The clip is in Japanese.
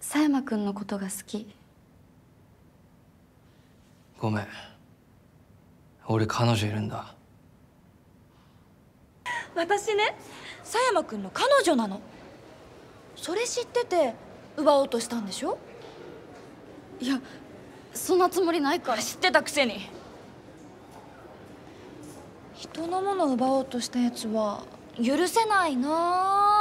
狭山くんのことが好き。 ごめん、俺彼女いるんだ。 私ね、狭山くんの彼女なの。それ知ってて奪おうとしたんでしょ？ いや、そんなつもりないから。 知ってたくせに。人のもの奪おうとしたやつは許せないな。